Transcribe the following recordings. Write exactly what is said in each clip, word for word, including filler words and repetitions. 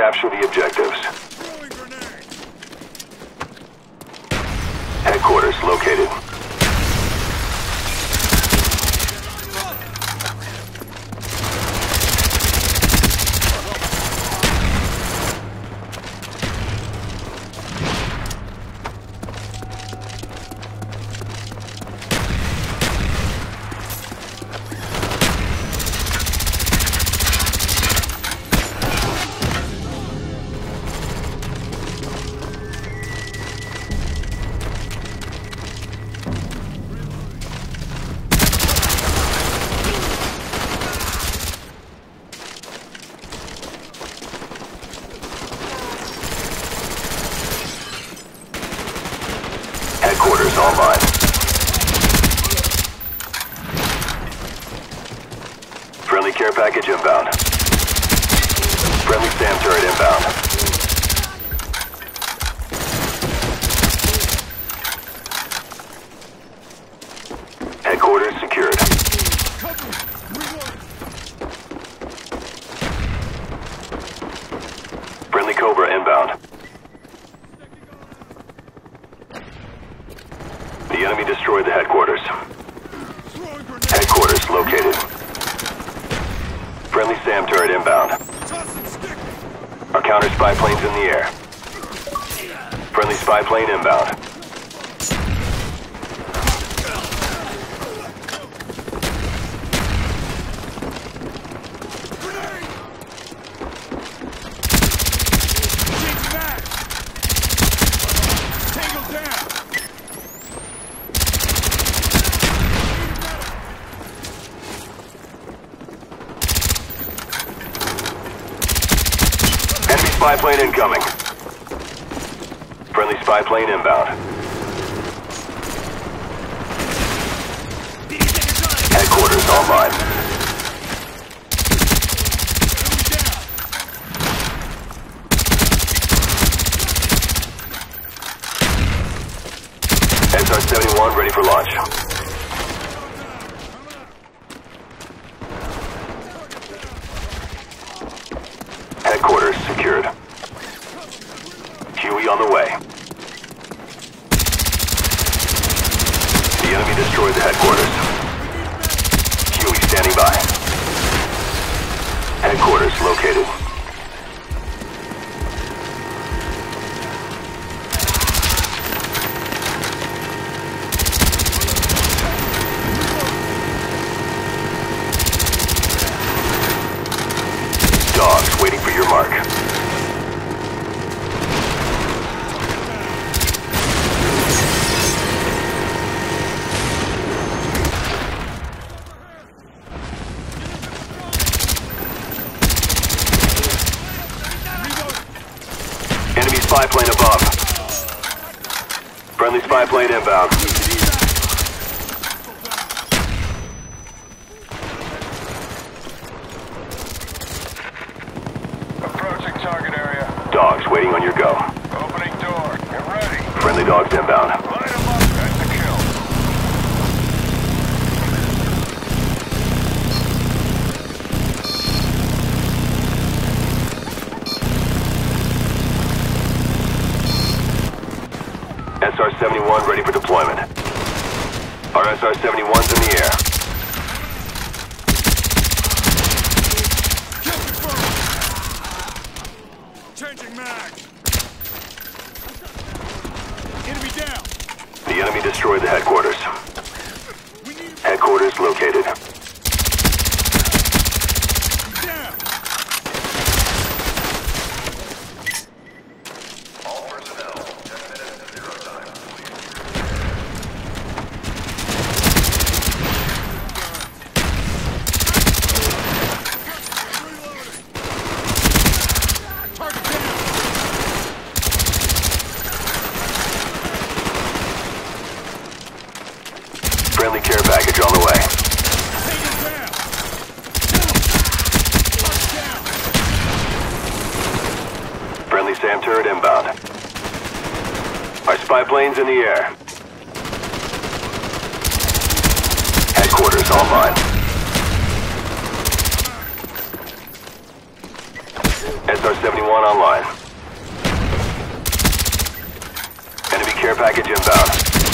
capture the objectives. Headquarters located. Headquarters online. Friendly care package inbound. Friendly SAM turret inbound. Headquarters secured. Friendly Cobra inbound. The enemy destroyed the headquarters. Headquarters located. Friendly SAM turret inbound. Our counter spy plane's in the air. Friendly spy plane inbound. Spy plane incoming. Friendly spy plane inbound. Headquarters online. S R seventy-one ready for launch. Headquarters secured. Huey on the way. The enemy destroyed the headquarters. Huey standing by. Headquarters located. Dogs waiting for your mark. Enemy spy plane above. Friendly spy plane inbound. Approaching target area. Dogs waiting on your go. Opening door. Get ready. Friendly dogs inbound. Light them up. That's the kill. S R seventy-one ready for deployment. Our S R seventy-one's in the air. Changing mag. Enemy down. The enemy destroyed the headquarters. Headquarters located. Down. All personnel, ten minutes to zero time. Target down. Friendly care package on the way. Take him down. Target down. Friendly SAM turret inbound. Our spy plane's in the air. Headquarters online. S R seventy-one seventy-one online. Enemy care package inbound.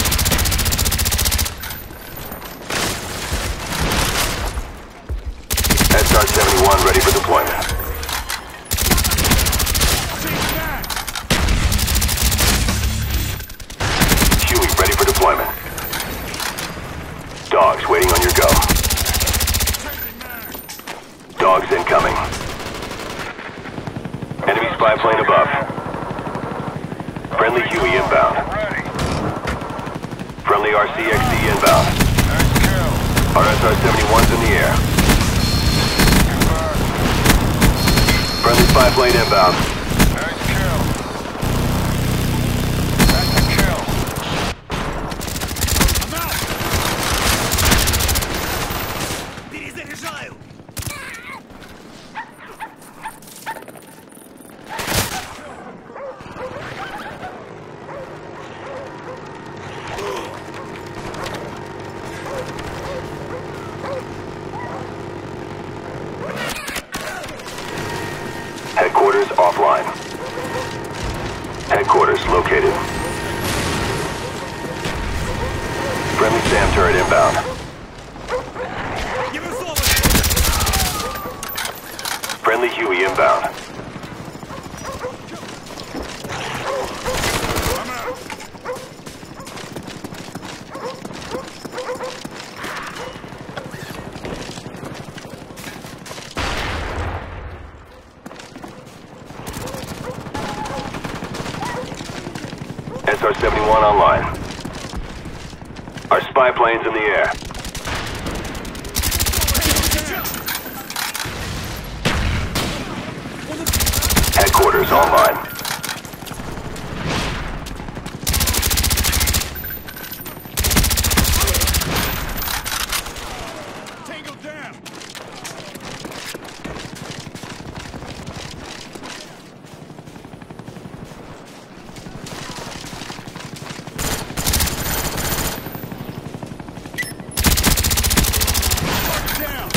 S R seventy-one ready for deployment. Huey ready for deployment. Dogs waiting on your go. Dogs incoming. Enemy spy plane above. Friendly Huey inbound. Friendly R C X D inbound. Our S R seventy-one's in the air. Friendly spy plane inbound. Nice kill. That's a kill. I'm out! Перезаряжаю! Headquarters offline. Headquarters located. Friendly SAM turret inbound. Give us all Friendly Huey inbound. I'm out! S R seventy-one online. Our spy plane's in the air. Headquarters online. Tango down! Target down!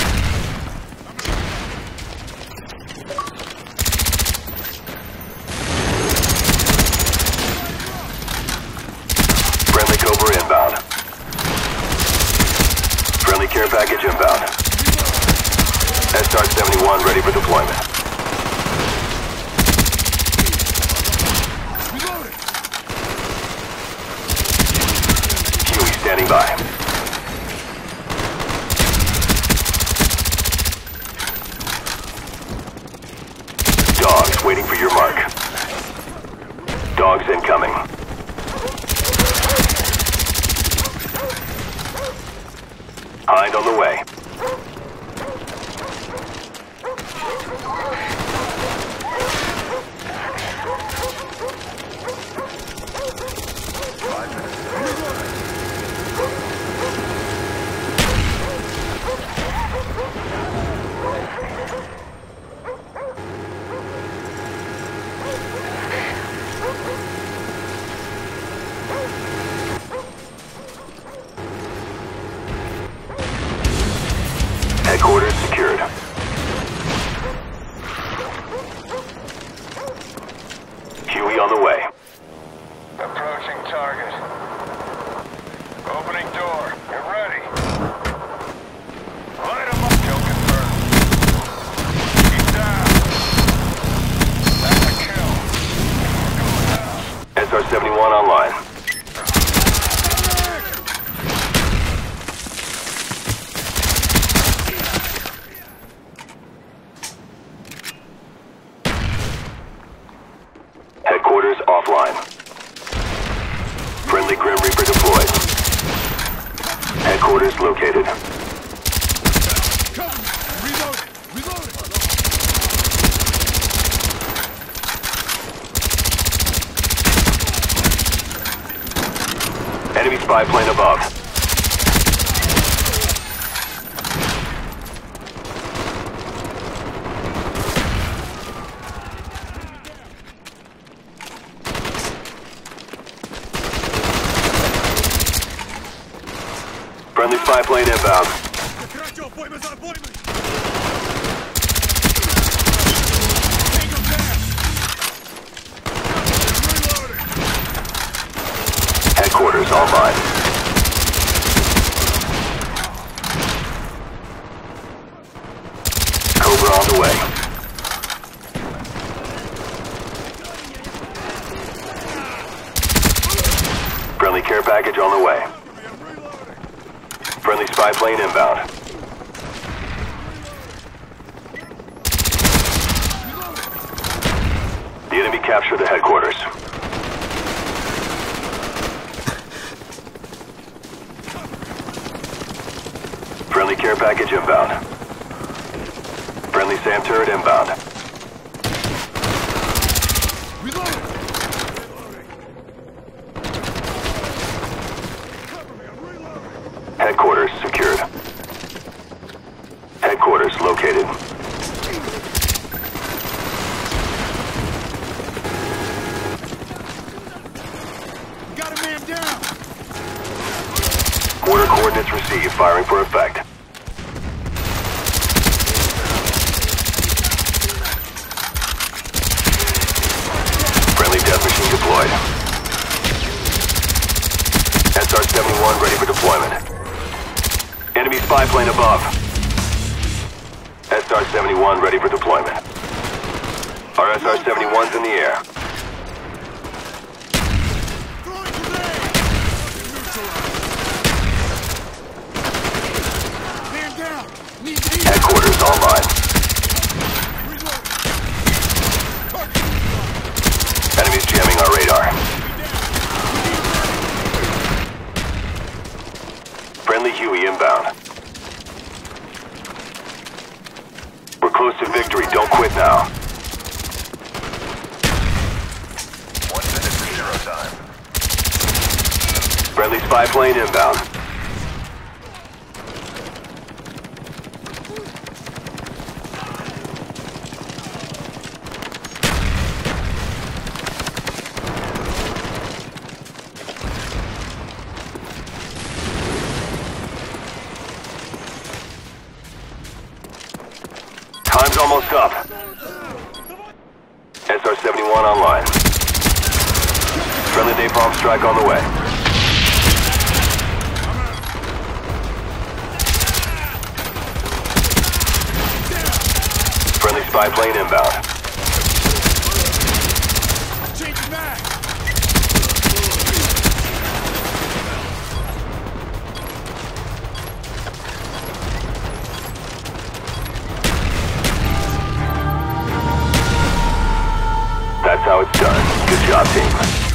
Friendly Cobra inbound. Friendly care package inbound. S R seventy-one ready for deployment. Reloading! Huey standing by. Dogs waiting for your mark. Dogs incoming. Hind on the way. Headquarters secured. Huey on the way. Approaching target. Opening door. Get ready. Light 'em up. Kill confirmed. Keep down. That's a kill. We're going down. S R seventy-one online. Headquarters offline. Friendly Grim Reaper deployed. Headquarters located. Cover me! Reloading! Reloading! Enemy spy plane above. Friendly spy plane inbound. Трачу, поймай за поймай! Tango down! Headquarters online. Cobra on the way. Friendly care package on the way. Friendly spy plane inbound. The enemy captured the headquarters. Friendly care package inbound. Friendly SAM turret inbound. Reloading! Headquarters secured. Headquarters located. Got a man down! Order coordinates received. Firing for effect. Friendly death machine deployed. S R seventy-one ready for deployment. Enemy spy plane above. S R seventy-one ready for deployment. Our S R seventy-one's in the air. Throwing grenade! Man down! Need to eat! Headquarters online. Enemies jamming our radar. Friendly Huey inbound. We're close to victory. Don't quit now. One minute to zero time. Friendly spy plane inbound. Time's almost up. S R seventy-one online. Friendly napalm strike on the way. Friendly spy plane inbound. Changing back! That's how it's done. Good job, team.